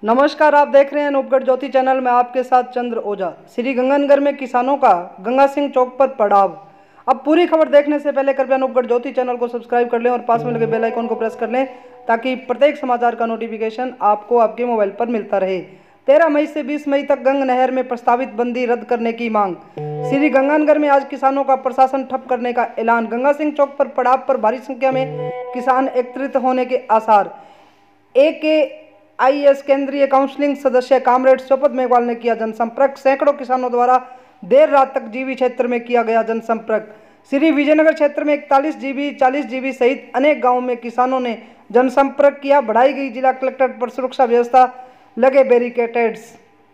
नमस्कार, आप देख रहे हैं अनूपगढ़ ज्योति चैनल में आपके साथ चंद्र ओझा। श्री गंगानगर में किसानों का गंगा सिंह चौक पर पड़ाव। अब पूरी खबर देखने से पहले कृपया अनूपगढ़ ज्योति चैनल को सब्सक्राइब कर लें और पास में लगे बेल आइकन को प्रेस कर लें ताकि प्रत्येक समाचार का नोटिफिकेशन आपको आपके मोबाइल पर मिलता रहे। 13 मई से 20 मई तक गंग नहर में प्रस्तावित बंदी रद्द करने की मांग। श्री गंगानगर में आज किसानों का प्रशासन ठप करने का ऐलान। गंगा सिंह चौक पर पड़ाव पर भारी संख्या में किसान एकत्रित होने के आसार। AKIS केंद्रीय काउंसिलिंग सदस्य कामरेड शोपत मेघवाल ने किया जनसंपर्क। सैकड़ों किसानों द्वारा देर रात तक जीबी क्षेत्र में किया गया जनसंपर्क। श्री विजयनगर क्षेत्र में 41 जीबी 40 जीबी सहित अनेक गांवों में किसानों ने जनसंपर्क किया। बढ़ाई गई जिला कलेक्टर पर सुरक्षा व्यवस्था, लगे बैरिकेड्स।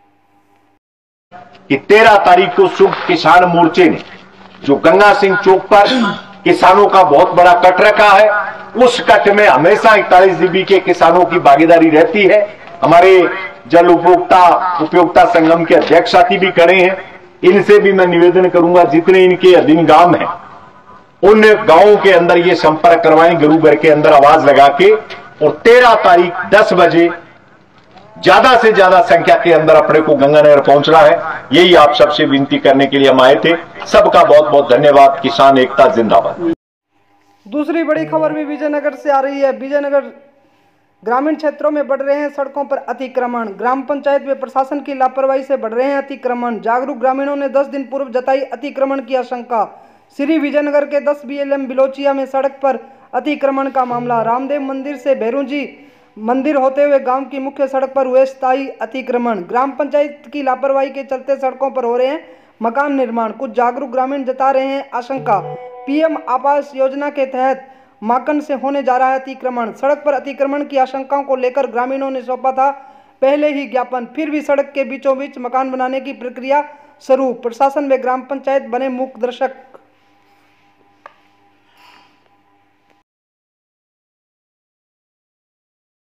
कि 13 तारीख को शुभ किसान मोर्चे ने जो गंगा सिंह चौक पर किसानों का बहुत बड़ा कट रखा है, उस कट में हमेशा 41 जीबी के किसानों की भागीदारी रहती है। हमारे जल उपयोगिता संगम के अध्यक्ष साथी भी खड़े हैं। इनसे भी मैं निवेदन करूंगा, जितने इनके अधीन गांव हैं उन गांवों के अंदर ये संपर्क करवाएं, गुरु घर के अंदर आवाज लगा के। और 13 तारीख 10 बजे ज्यादा से ज्यादा संख्या के अंदर अपने को गंगानगर पहुंचना है। यही आप सबसे विनती करने के लिए हम आए थे। सबका बहुत बहुत धन्यवाद। किसान एकता जिंदाबाद। दूसरी बड़ी खबर भी विजयनगर से आ रही है। विजयनगर ग्रामीण क्षेत्रों में बढ़ रहे हैं सड़कों पर अतिक्रमण। ग्राम पंचायत में प्रशासन की लापरवाही से बढ़ रहे हैं अतिक्रमण। जागरूक ग्रामीणों ने 10 दिन पूर्व जताई अतिक्रमण की आशंका। श्री विजयनगर के 10 BLM बिलोचिया में सड़क पर अतिक्रमण का मामला। रामदेव मंदिर से भैरूजी मंदिर होते हुए गांव की मुख्य सड़क पर हुए स्थायी अतिक्रमण। ग्राम पंचायत की लापरवाही के चलते सड़कों पर हो रहे हैं मकान निर्माण। कुछ जागरूक ग्रामीण जता रहे हैं आशंका। PM आवास योजना के तहत माकन से होने जा रहा है अतिक्रमण। सड़क पर अतिक्रमण की आशंकाओं को लेकर ग्रामीणों ने सौंपा था पहले ही ज्ञापन, फिर भी सड़क के बीचों बीच मकान बनाने की प्रक्रिया शुरू। प्रशासन व ग्राम पंचायत बने मूक दर्शक।